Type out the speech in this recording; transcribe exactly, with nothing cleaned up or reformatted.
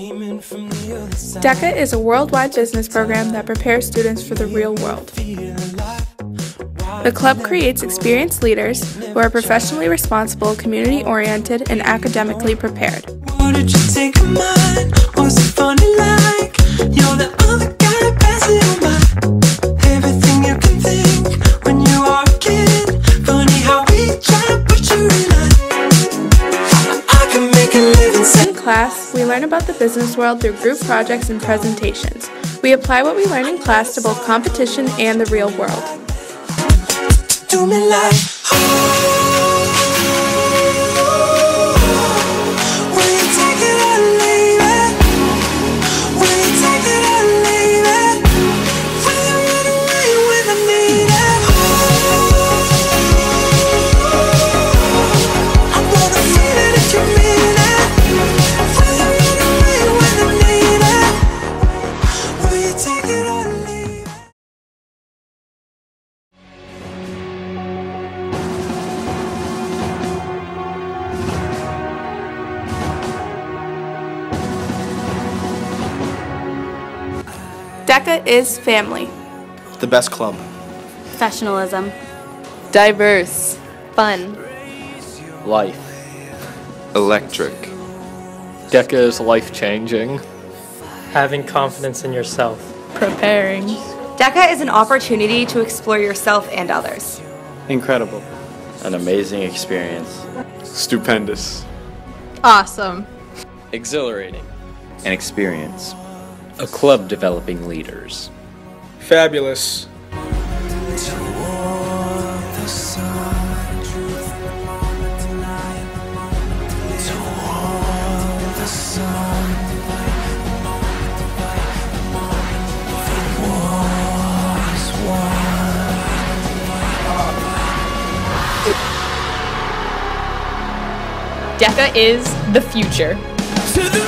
DECA is a worldwide business program that prepares students for the real world. The club creates experienced leaders who are professionally responsible, community-oriented, and academically prepared. What did you think of mine? Was it funny like you're the other guy passing on by? Everything you can think when you are a kid. Funny how we try to put you in line. I can make a living. In class, we learn about the business world through group projects and presentations. We apply what we learn in class to both competition and the real world. Do me like, oh, will you take it or leave it? Will you take it or leave it? Will you run away when I need it? Oh, I'm gonna feel it if you mean it. Will you run away when I need it? Will you take it or leave it? DECA is family. The best club. Professionalism. Diverse. Fun. Life. Electric. DECA is life-changing. Having confidence in yourself. Preparing. DECA is an opportunity to explore yourself and others. Incredible. An amazing experience. Stupendous. Awesome. Exhilarating. An experience. A club developing leaders. Fabulous. DECA is the future. To the